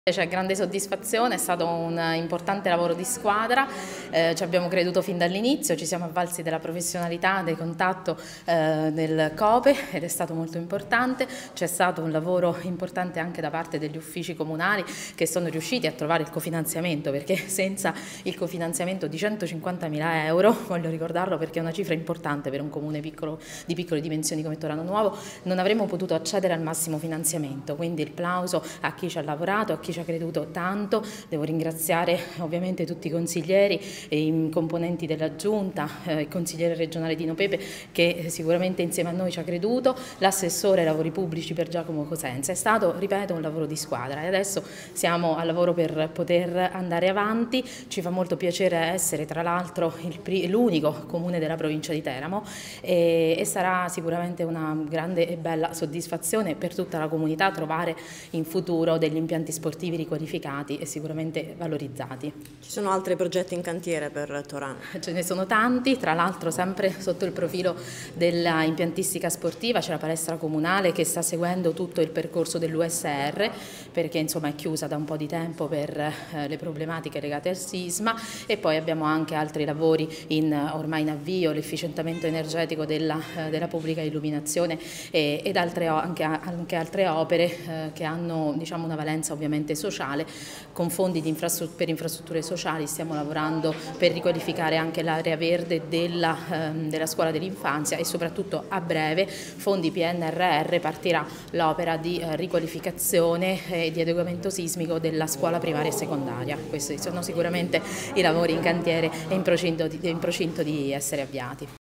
C'è grande soddisfazione, è stato un importante lavoro di squadra, ci abbiamo creduto fin dall'inizio, ci siamo avvalsi della professionalità, del contatto del COPE ed è stato molto importante. C'è stato un lavoro importante anche da parte degli uffici comunali che sono riusciti a trovare il cofinanziamento, perché senza il cofinanziamento di 150.000 euro, voglio ricordarlo perché è una cifra importante per un comune di piccole dimensioni come Torano Nuovo, non avremmo potuto accedere al massimo finanziamento. Quindi il plauso a chi ci ha lavorato, a chi ci ha creduto tanto. Devo ringraziare ovviamente tutti i consiglieri e i componenti della giunta, il consigliere regionale Dino Pepe che sicuramente insieme a noi ci ha creduto, l'assessore ai lavori pubblici per Giacomo Cosenza. È stato, ripeto, un lavoro di squadra e adesso siamo al lavoro per poter andare avanti. Ci fa molto piacere essere tra l'altro l'unico comune della provincia di Teramo e sarà sicuramente una grande e bella soddisfazione per tutta la comunità trovare in futuro degli impianti sportivi riqualificati e sicuramente valorizzati. Ci sono altri progetti in cantiere per Torano? Ce ne sono tanti, tra l'altro sempre sotto il profilo della impiantistica sportiva c'è la palestra comunale che sta seguendo tutto il percorso dell'USR perché insomma è chiusa da un po' di tempo per le problematiche legate al sisma, e poi abbiamo anche altri lavori ormai in avvio, l'efficientamento energetico della pubblica illuminazione ed anche altre opere che hanno, diciamo, una valenza ovviamente sociale. Con fondi per infrastrutture sociali stiamo lavorando per riqualificare anche l'area verde della scuola dell'infanzia e soprattutto a breve, fondi PNRR, partirà l'opera di riqualificazione e di adeguamento sismico della scuola primaria e secondaria. Questi sono sicuramente i lavori in cantiere e in procinto di essere avviati.